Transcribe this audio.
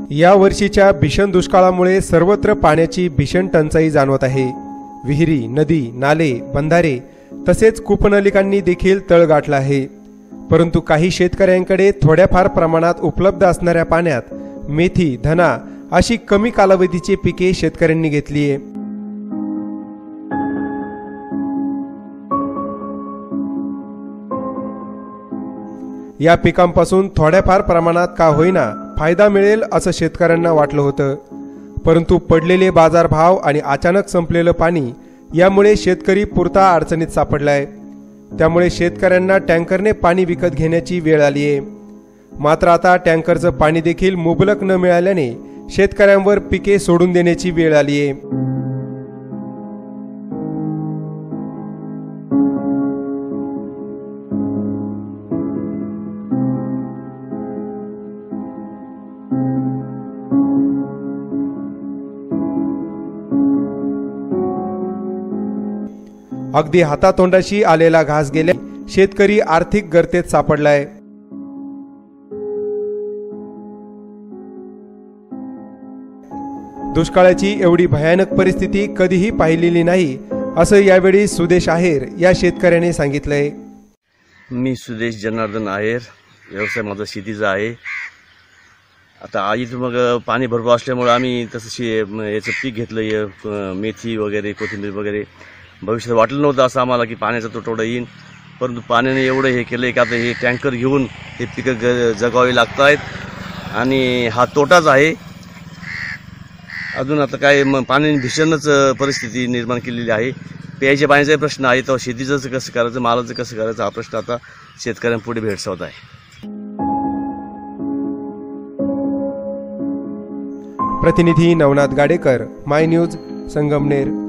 या वर्षीच्या भीषण दुष्काळामुळे सर्वत्र पाण्याची भीषण टंचाई जाणवत आहे। विहिरी, नदी, नाले, बंधारे तसेच कूपनलिकांनी देखील तळ गाठला आहे। परंतु काही शेतकऱ्यांकडे थोड्याफार प्रमाणात उपलब्ध असणाऱ्या पाण्यात मेथी, धना अशी कमी कालावधीची पिके शेतकऱ्यांनी घेतली आहे। या पिकांपासून थोड्याफार प्रमाणात का होईना फायदा मिळेल असं शेतकऱ्यांना वाटलं होतं, परंतु पडलेले बाजारभाव आणि अचानक संपलेलं पाणी यामुळे शेतकरी पुरता अडचणीत सापडलाय। त्यामुळे शेतकऱ्यांना टँकरने पाणी विकत घेण्याची वेळ आली आहे। मात्र आता टँकरचं पाणी देखील मुबलक न मिळाल्याने शेतकऱ्यांवर पिके सोडून देण्याची वेळ आली आहे। अगदी हातातोंडाशी आलेला घास गेल्या शेतकरी आर्थिक गर्तेत सापडलाय। दुष्काळाची एवढी भयानक परिस्थिती कधीही पाहिलेली नाही असं यावेळी सुदेश आहेर या शेतकऱ्याने सांगितलंय। मी सुदेश जनार्दन आहेर, व्यवसाय माझा शेतीचा आहे। आता इथं मग पाणी भरपूर असल्यामुळे आम्ही तसं याचं पीक घेतलं, मेथी वगैरे, कोथिंबीर वगैरे। भविष्यात वाटलं नव्हतं असं आम्हाला की पाण्याचा तुटवडा येईल, परंतु पाण्याने एवढं हे केलं की आता हे टँकर घेऊन हे पिकं जगावी लागत आहेत आणि हा तोटाच आहे। अजून आता काय पाण्याने भीषणच परिस्थिती निर्माण केलेली आहे। प्यायच्या पाण्याचाही प्रश्न आहे, तर शेतीचं कसं करायचं, मालाचं कसं करायचं हा प्रश्न आता शेतकऱ्यांपुढे भेडसावत आहे। प्रतिनिधी नवनाथ गाडेकर, माय न्यूज, संगमनेर।